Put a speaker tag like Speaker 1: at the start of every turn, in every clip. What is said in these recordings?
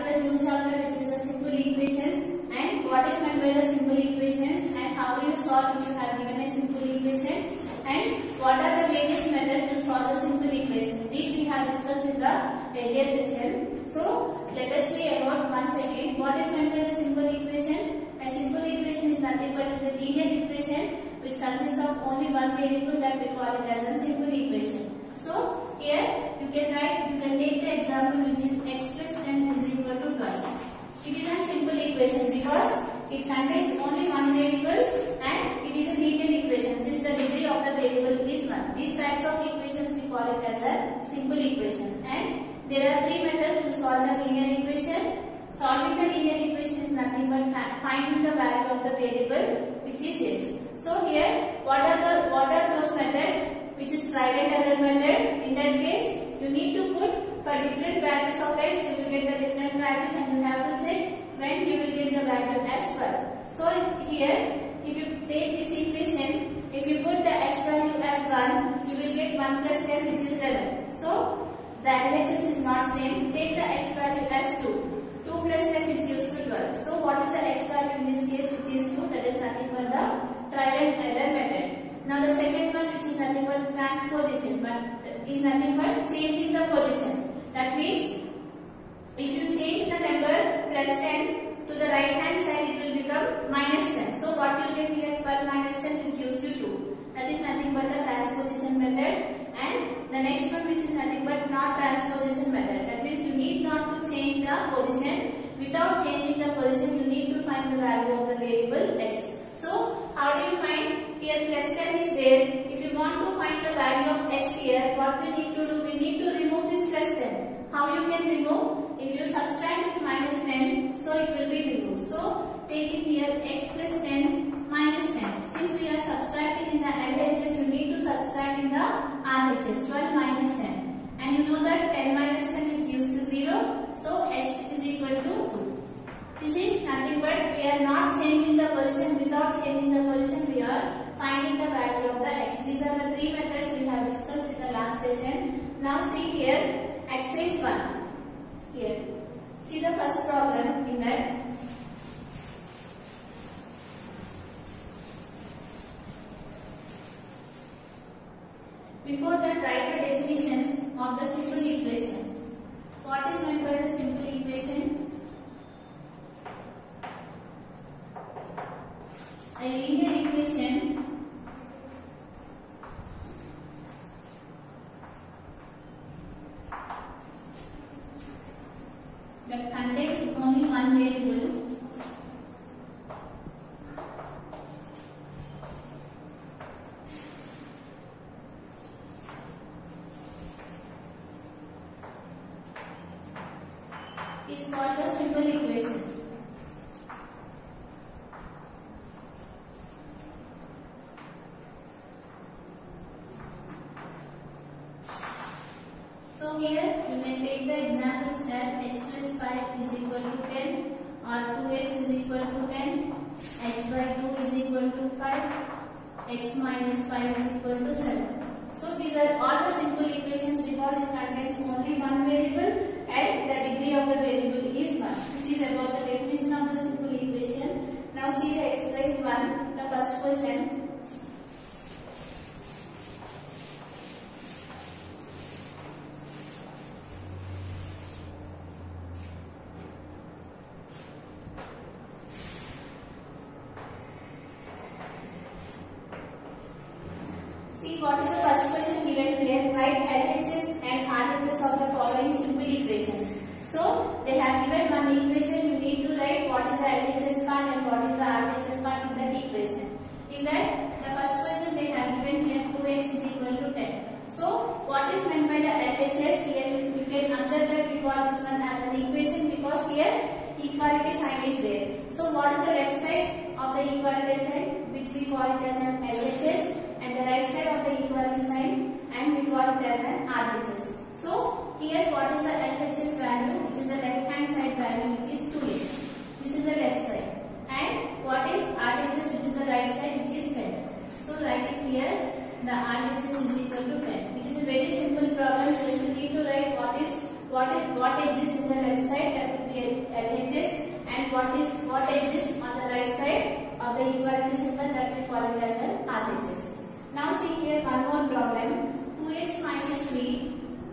Speaker 1: the new chapter, which is the simple equations, and what is meant by the simple equations, and how do you solve if you have given a simple equation, and what are the various methods to solve the simple equation. These we have discussed in the earlier session. So let us see about once again what is meant by the simple equation. A simple equation is nothing but is a linear equation which consists of only one variable, that we call it as a simple equation. So here you can take the example which is x plus 10 is equal to 12. It is a simple equation because it contains only one variable and it is a linear equation since the degree of the variable is 1. These types of equations we call it as a simple equation, and there are three methods to solve the linear equation. Solving the linear equation is nothing but finding the value of the variable which is x. So here what are those methods? Which is trial and error method. In that case, you need to put for different values of x, you will get the different values and you have to check when you will get the value as 12. So here, if you take this equation, if you put the x value as 1, you will get 1 plus 10 which is 11. So the LHS is not same. Take the x value as 2. 2 plus 10 which gives you 12. So what is the x value in this case which is 2? That is nothing but the trial and error method. Now the second one, which is nothing but transposition, but is nothing but changing the position. That means if you change the number plus 10 to the right hand side, it will become minus 10. So what you will get here, 12 minus 10 which gives you 2. That is nothing but the transposition method. And the next one, which is nothing but not transposition method. That means you need not to change the position. Without changing the position, you need to find the value of the variable x. So how do you find? Here plus 10 is there. If you want to find the value of x here, what we need to do? We need to remove this plus 10. How you can remove? If you subtract with minus 10, so it will be removed. So take it here x plus 10 minus 10. Since we are subtracting in the LHS, you need to subtract in the RHS. 12 minus 10. And you know that 10 minus 10 is used to 0. So x is equal to 2. This is nothing but we are not changing the position. Without changing the position, we are finding the value of the x. These are the three methods we have discussed in the last session. Now see here, exercise 1. Here, see the first problem in that. Before that, write the definitions of the simple equation. What is meant by the simple equation? A linear equation that contains only one variable is called the simple equation. So here you can take the examples as x plus 5 is equal to 10 or 2x is equal to 10, x by 2 is equal to 5, x minus 5 is equal to 7. So these are all the simple equations because it contains only one variable and the degree of the variable is 1. This is about the definition of the simple equation. Now see the exercise 1, the first question. See what is the first question given here. Write LHS and RHS of the following simple equations. So they have given one equation. You need to write what is the LHS part and what is the RHS part in that equation. In that, the first question they have given here 2x is equal to 10. So what is meant by the LHS? Here you can observe that we call this one as an equation because here equality sign is there. So what is the left side of the equality sign, which we call it as an LHS, and the right side of the equality sign, and we call it as an RHS. So here what is the LHS value, which is the left hand side value, which is 2x. This is the left side. And what is RHS, which is the right side, which is 10. So write it here, the RHS is equal to 10. It is a very simple problem. Just you need to write what exists in the left side, that will be what exists on the right side of the equality symbol, that we call it as an RHS. Now see here one more problem. 2x minus 3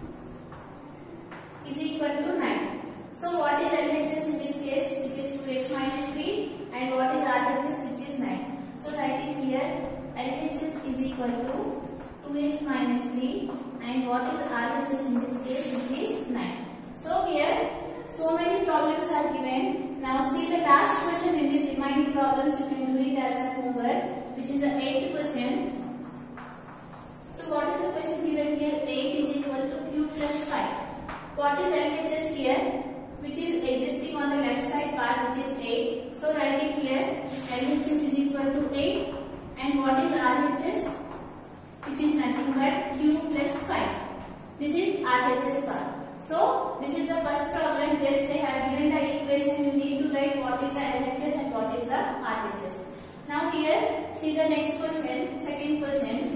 Speaker 1: is equal to 9. So what is LHS in this case, which is 2x minus 3, and what is RHS, which is 9. So write it here. LHS is equal to 2x minus 3, and what is RHS in this case, which is 9. So here so many problems are given. Now see the last question in this remaining problems. You can do it as a homework, which is the 8th question. So what is the question given here? 8 is equal to q plus 5. What is LHS here, which is existing on the left side part, which is 8. So write it here. LHS is equal to 8, and what is RHS, which is nothing but q plus 5. This is RHS part. So this is the first problem. Just they have given the equation. You need to write what is the LHS and what is the RHS. Now here see the next question, second question.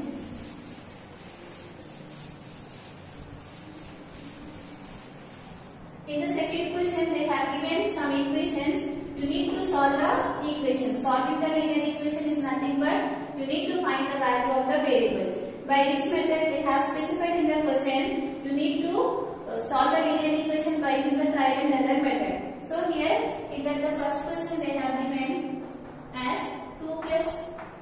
Speaker 1: In the second question, they have given some equations. You need to solve the equation. Solving the linear equation is nothing but you need to find the value of the variable. By which method they have specified in the question, you need to solve the linear equation by using the trial and error method. So here, in the first question they have given as 2 plus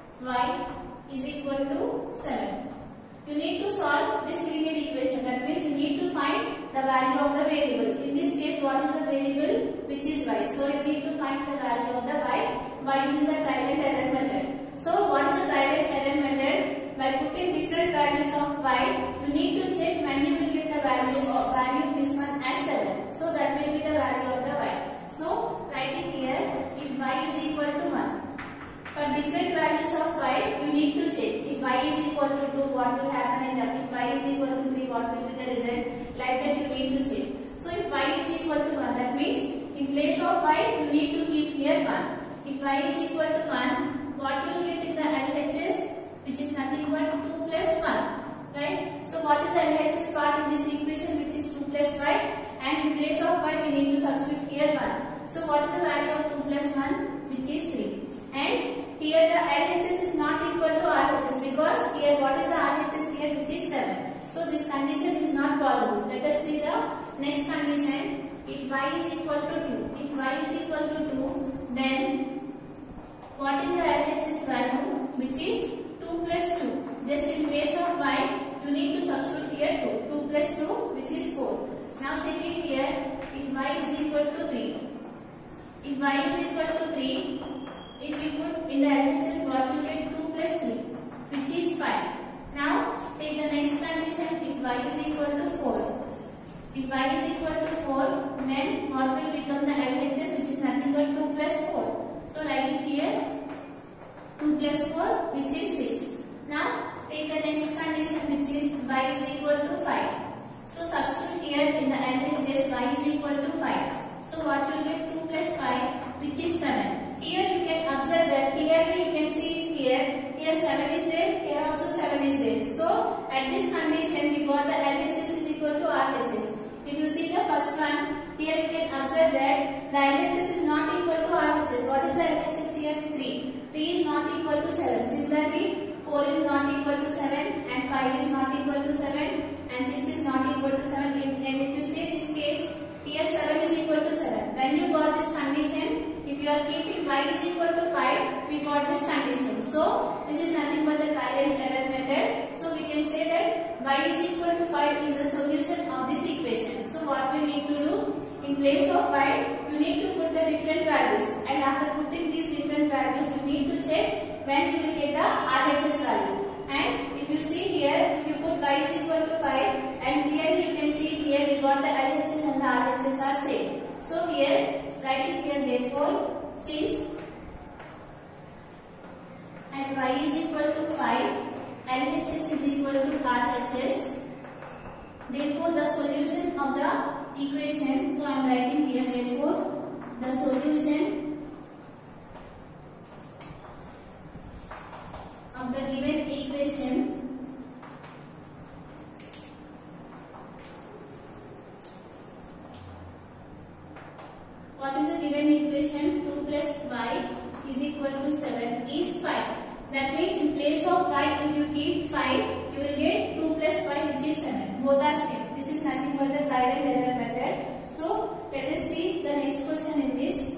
Speaker 1: y is equal to 7. You need to solve this linear equation. That means you need to find the value of the variable. In this case, what is the variable? Which is y. So you need to find the value of the y by using the trial and error method. So what is the trial and error method? By putting different values of y, you need to check when you will get the value of this one as 7. So that will be the value of the y. So write it here. If y is equal to 1. For different values of y, you need to check. If y is equal to 2, what will happen, and if y is equal to 3, what will be the result? Like that you need to check. So if y is equal to 1, that means in place of y, you need to keep here 1. If y is equal to 1, what you will get in the LHS, which is nothing but 2 plus 1. Right? So what is the LHS part in this equation, which is 2 plus 5, and in place of y, we need to substitute here 1. So what is the value of 2 plus 1, which is 3. And here the LHS is not equal to RHS, because here what is the RHS here, which is 7. So this condition is not possible. Let us see the next condition. If y is equal to 2, if y is equal to 2, then what is the LHS value, which is 2 plus 2. Just in place of y, you need to substitute here 2. 2 plus 2, which is 4. Now check it here. If y is equal to 3, if y is equal to 3, if you put in the LHS, what you get? 2 plus 3, which is 5. Now take the next condition. If y is equal to 4, if y is equal to 4, then what will become the LHS, which is nothing but 2 plus 4. So write it here. 2 plus 4, which is 6. Now take the next condition, which is y is equal to 5. So substitute here in the LHS, y is equal to 5. So what you will get? 2 plus 5, which is 7. Here you can observe that clearly you can see it here. Here 7 is there, here also 7 is there. So at this condition we got the LHS is equal to RHS. If you see the first one, here you can observe that the LHS is not equal to RHS. What is the LHS here? 3. 3 is not equal to 7. Similarly, 4 is not equal to 7, and 5 is not equal to 7, and 6 is not equal to 7. And if you see this case, here 7 is equal to 7. When you got this condition, if you are keeping y is equal to 5, we got this condition. So this is nothing but the trial and error method. So we can say that y is equal to 5 is the solution of this equation. So what we need to do, in place of y, you need to put the different values, and after putting these different values, you need to check when you will get the RHS value. And if you see here, if you put y is equal to 5, and clearly you can see here we got the LHS and the RHS are same. So here, write it here, therefore, since at y is equal to 5, LHS is equal to RHS, therefore the solution of the equation, so I am writing here, therefore the solution of the given equation what is the given equation 2 plus y is equal to 7 is 5. That means in place of y, if you keep 5, you will get 2 plus y, which is 7. Both are same. This is nothing but the trial and error method. So let us see the next question in this.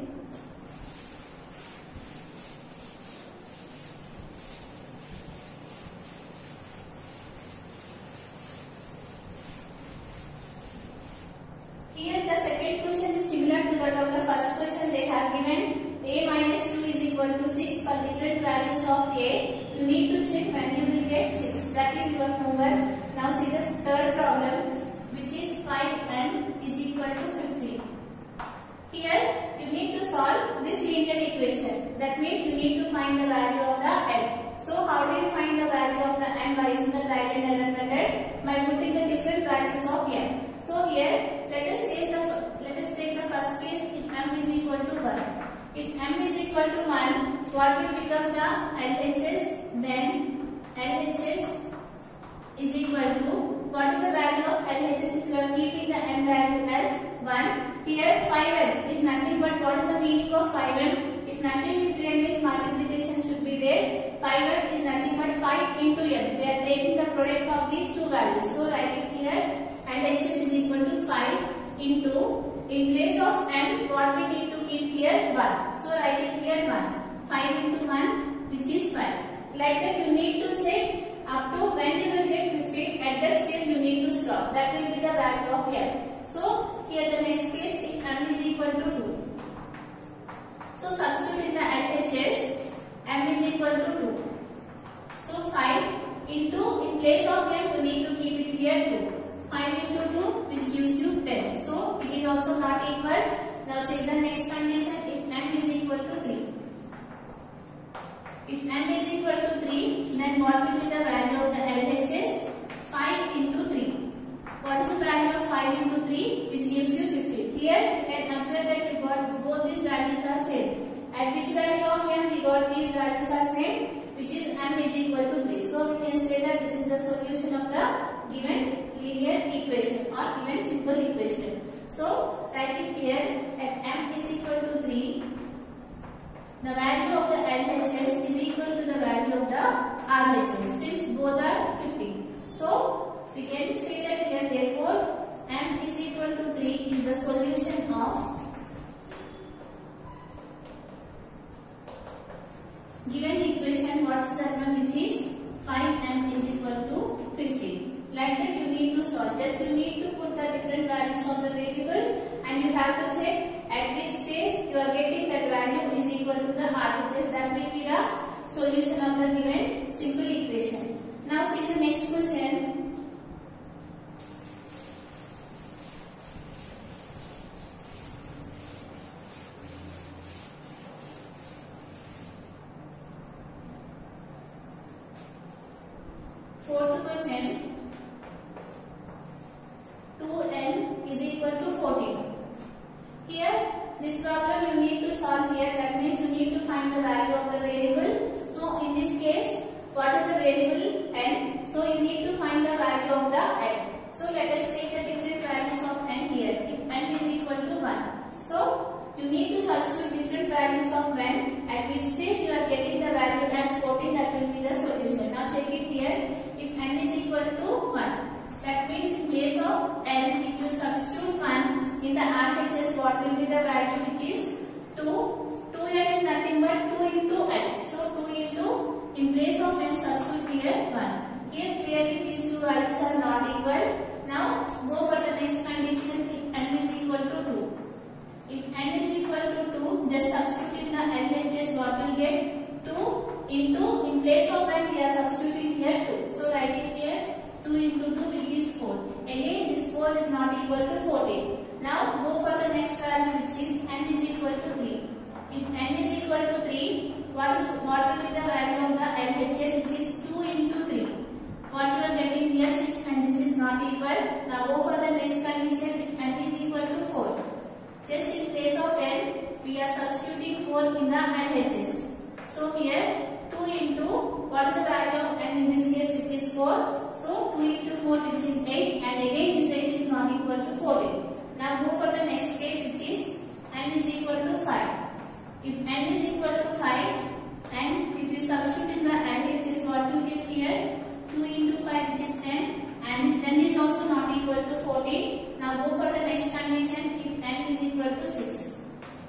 Speaker 1: Here the second question is similar to that of the first question. They have given a minus 2 is equal to 6 for different values of a. You need to check when you will get 6. That is your homework. Now see the third problem, which is 5n is equal to 15. Here you need to solve this linear equation. That means you need to find the value of the n. So how do you find the value of the n by using the trial and error method? By putting the different values of n. So here let us take the first case if m is equal to 1. If m is equal to 1, what will become the LHS? Then LHS is equal to, what is the value of LHS if you are keeping the n value as 1? Here 5n is nothing but what is the meaning of 5n? If nothing is there means multiplication should be there. 5n is nothing but 5 into n. We are taking the product of these two values. So write it here. LHS is equal to 5 into, in place of n, what we need to keep here? 1. So write it here 1. 5 into 1, which is 5. Like that you need to check up to when you will get 15. At that stage you need to stop. That will be the value of n. So here the next case, if m is equal to 2. So substitute in the LHS, m is equal to 2. So 5 into, in place of n, you need to keep it here 2. 5 into 2, which gives you 10. So it is also not equal. Now check the next condition. If m is equal to 3. If m is equal to 3, then what will be the value of the LHS? 5 into 3. What is the value of 5 into 3? Which gives you 50. Here you can observe that we got both these values are same. At which value of m we got these values are same, which is m is equal to 3. So we can say that this is the solution of the given linear equation or given simple equation. So write it here. At m is equal to 3, the value of the LHS is equal to the value of the RHS since both are 50. So we can say that here therefore m is equal to 3 is the solution of given equation. What is that one? Which is 5m is equal to 50. Like that you need to solve. Just you need to put the different values of the variable and you have to check at which stage you are getting that value is equal to the RHS. That will be the solution of the given simple equation. Now see the next question. Fourth question. 2n is equal to 14. Here this problem you need to solve here. That means you need to find the value of the variable. So in this case, what is the variable n? So you need to find the value of the n. So let us take the different values of n here. If n is equal to 1. So you need to substitute different values of n. At which stage you are getting the value as 14. That will be the solution. Now check it here. If n is equal to 1. That means in place of n, if you substitute 1 in the RHS, what will be the value, which is 2. 2n is nothing but 2 into n. So 2 into, in place of n, substitute here 1. Here clearly these two values are not equal. Now go for the next condition. If n is equal to 2. If n is equal to 2, just substitute in the LHS, what will get? 2 into, in place of n, we are substituting here 2. So write it here. 2 into 2, which is 4. Again this 4 is not equal to 14. Now go for the next value, which is n is equal to 3. If n is equal to 3, what will be the value of the LHS, which is 2 into 3. What you are getting here 6 and this is not equal. Now go for the next condition. If n is equal to 4. Just in place of n, we are substituting 4 in the LHS. So here 2 into, what is the value of n in this case, which is 4. So 2 into 4, which is 8, and again this 8 is not equal to 14. Now go for the next case, which is n is equal to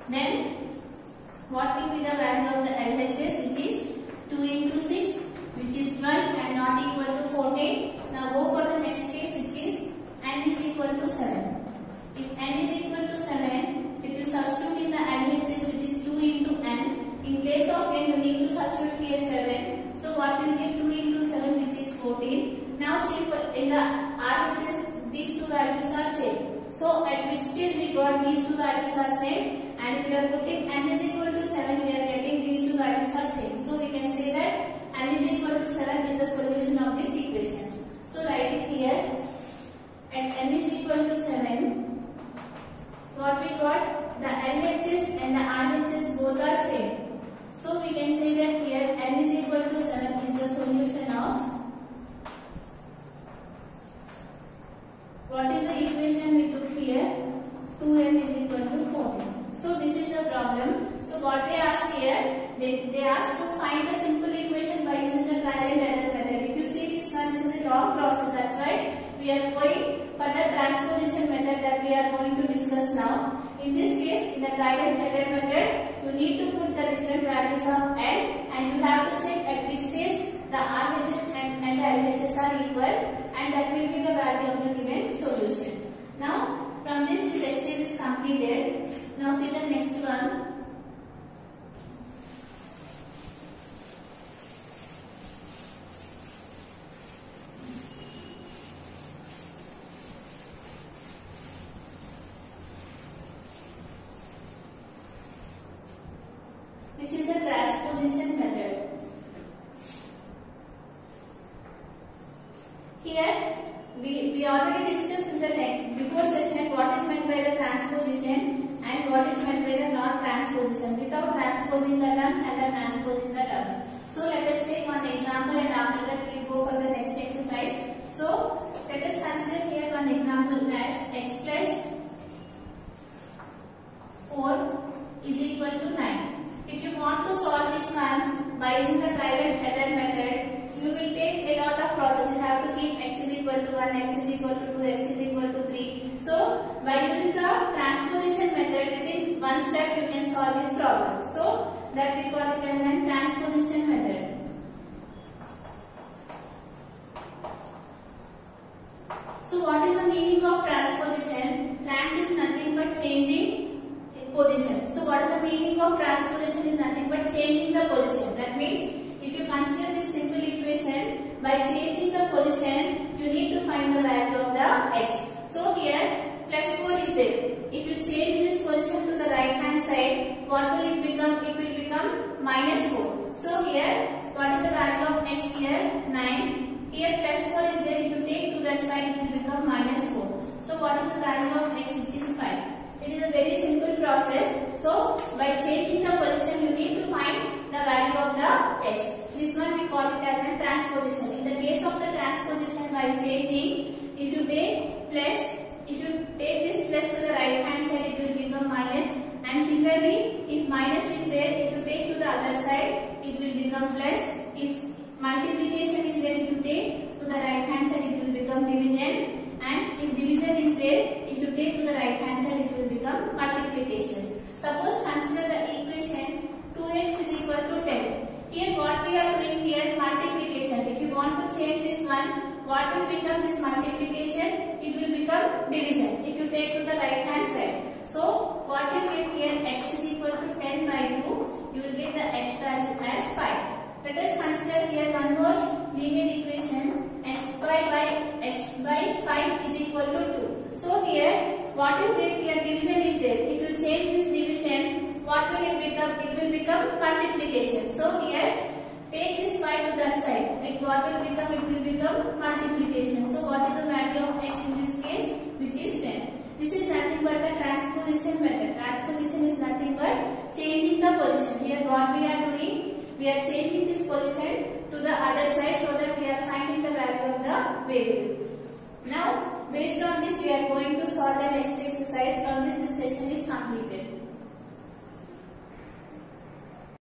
Speaker 1: Then what will be the value of the LHS, which is 2 into 6, which is 12 and not equal to 14. Now go for the next case, which is n is equal to 7. If n is equal to 7, if you substitute in the LHS, which is 2 into n, in place of n you need to substitute here 7. So what will give 2 into 7, which is 14. Now check in the RHS, these two values are same. So at which stage we got these two values are same, and if we are putting n is equal to 7, we are getting these two values are same. So we can say that n is equal to 7 is the solution of this equation. So write it here. At n is equal to 7, what we got, the LHS and the RHS both are same. So we can say that here n is equal to 7 is the solution of, what is the equation we took here? 2n is equal to 14. So this is the problem. So what they asked here, they asked to find the simple equation by using the trial and error method. If you see this one, this is a long process. That's why we are going for the transposition method that we are going to discuss now. In this case, in the trial and error method, you need to put the different values of n, and you have to check at which stage the RHS and the LHS are equal, and that will be the value of the given solution. Now, from this exercise is completed. Now see the next one. Which is the transposition method. Here we already discussed in the before session what is meant by the transposition and what is meant by the non-transposition without transposing the terms and the transposing the terms. So let us take one example, and after that we will go for the next exercise. So let us consider here one example as x plus 4 is equal to 9. If you want to solve this one by using the trial and error method, you will take a lot of process. You have to keep x is equal to 1, x is equal to 2, x is equal to 3. So by using the transposition method, within one step you can solve this problem. So that we call it as a transposition method. So what is the meaning of transposition? Trans is nothing but changing position. So what is the meaning of transposition is nothing but changing the position. That means if you consider this simple equation, by changing the position, you need to find the value of the x. So here plus 4 is there. If you change this position to the right hand side, what will it become? It will become minus 4. So here, what is the value of x here? 9. Here plus 4 is there. If you take to that side, it will become minus 4. So what is the value of x, which is 5? It is a very simple process. So by changing the position, you need to find the value of the x. This one we call it as a transposition. In the case of the transposition, by changing, if you take this plus to the right hand side, it will become minus. And similarly, if minus is there, if you take to the other side, it will become plus. If multiplication is there, if you take to the right hand side, it will become division. And if division is there, if you take to the right hand side, it will become multiplication. Suppose consider the equation 2x is equal to 10. Here what we are doing here, multiplication. If you want to change this one, what will become this multiplication? It will become division. If you take to the right hand side. So what you get here, x is equal to 10 by 2. You will get the x value as 5. Let us consider here one more linear equation. X by 5 is equal to 2. So here, what is it? Here division is there. If you change this division, what will it become? It will become multiplication. So here, take this 5 to that side. What will become? It will become multiplication. So what is the value of x in this case? Which is 10. This is nothing but the transposition method. Transposition is nothing but changing the position. Here what we are doing? We are changing this position to the other side so that we are finding the value of the variable. Now, based on this, we are going to solve the